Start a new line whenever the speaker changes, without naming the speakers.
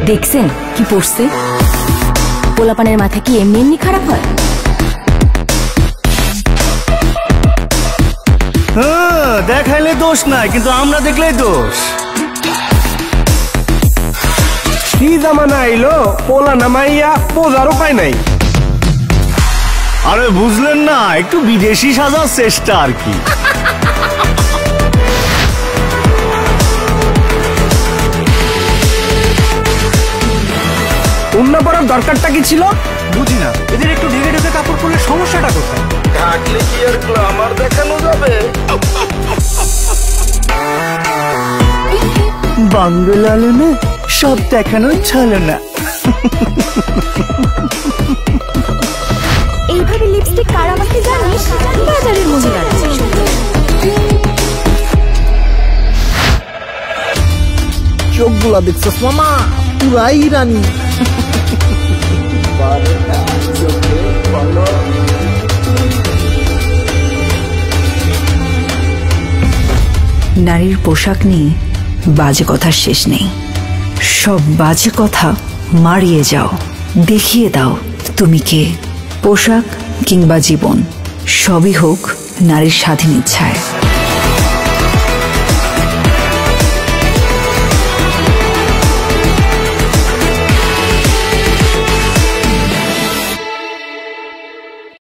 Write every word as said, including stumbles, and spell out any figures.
দেখছেন কি পড়ছে? পোলাপানের মাথা কি এমনি এমনি খারাপ হয়?
হ্যাঁ, দেখাইলে দোষ নাই, কিন্তু আমরা দেখলেই দোষ।
কি জামানা আইলো, পোলা নামাইয়া বোঝার উপায় নাই।
আরে বুঝলেন না, একটু বিদেশি সাজার চেষ্টা আর কি।
উন্না পড়ার দরকারটা কি ছিল
বুঝি না, এদের একটু ঢেকে ঢেকে কাপড় পরলে সমস্যাটা কোথায়?
ঢাকলে কি আর গ্ল্যামার দেখানো যাবে?
বাংলা আলমে সব দেখানো চলে না।
এইভাবে লিপস্টিক কারা মাখে জানিস? বাজারের মহিলা
চোখগুলা দেখছস মামা, পুরাই রানী।
নারীর পোশাক নিয়ে বাজে কথার শেষ নেই। সব বাজে কথা মারিয়ে যাও, দেখিয়ে দাও তুমি কে। পোশাক কিংবা জীবন সবই হোক নারীর স্বাধীন ইচ্ছায়।